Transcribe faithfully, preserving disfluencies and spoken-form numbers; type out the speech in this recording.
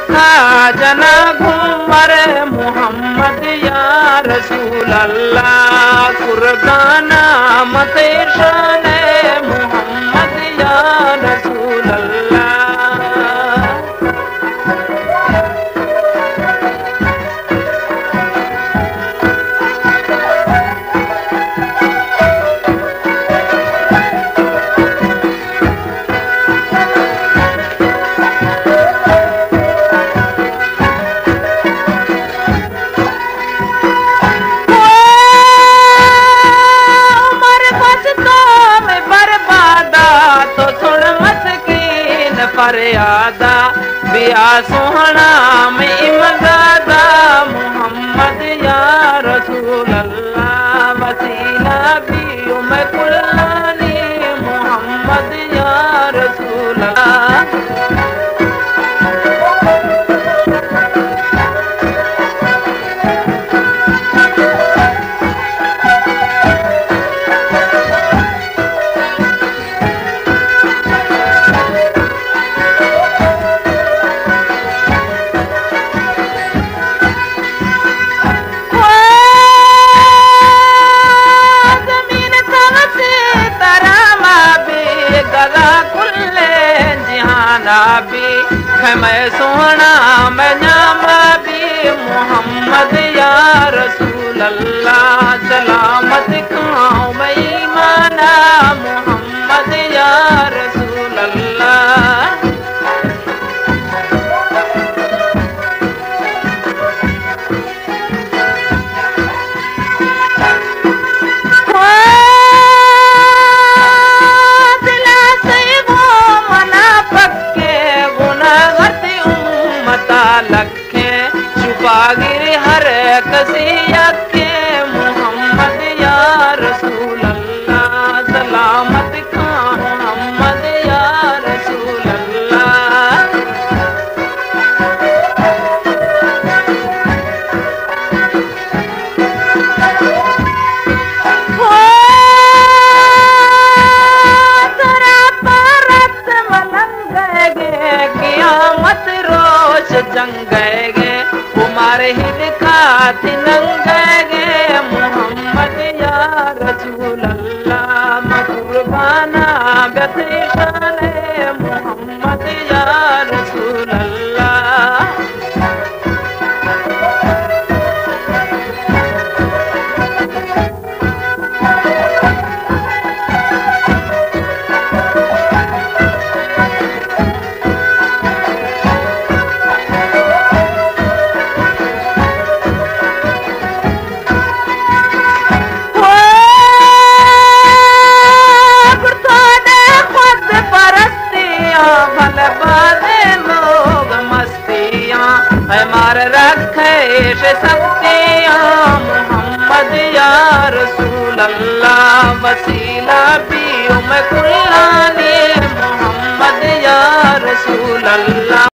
खा जना घूमर मोहम्मद या रसूल अल्लाह कुर्बाना मते शान मोहम्मद या रसूल अल्लाह। फरियादा बिया सोहना में इमदादा मोहम्मद या रसूल अल्लाह वसीला भी मैं कुल्लानी मोहम्मद या रसूल अल्लाह। भी मैं सोना मैं नामा भी मोहम्मद या रसूल अल्लाह सलामत खाऊं मैं ईमाना मोहम्मद या रसूल अल्लाह। लखे छुपागिर हर कसियत के मोहम्मद या रसूल अल्लाह सलामत खां मोहम्मद या रसूल अल्लाह। तोरा परत मलंग गे क़यामत रोश जंग गे उमर हिल खाती नंग गे मोहम्मद या रसूल अल्लाह मकुर्बाना बतिशान मोहम्मद या रसूल अल्लाह। मार रखे शक्तियाँ मोहम्मद या रसूल अल्लाह वसीला भी मैं कुल्लानी मोहम्मद या रसूल अल्लाह।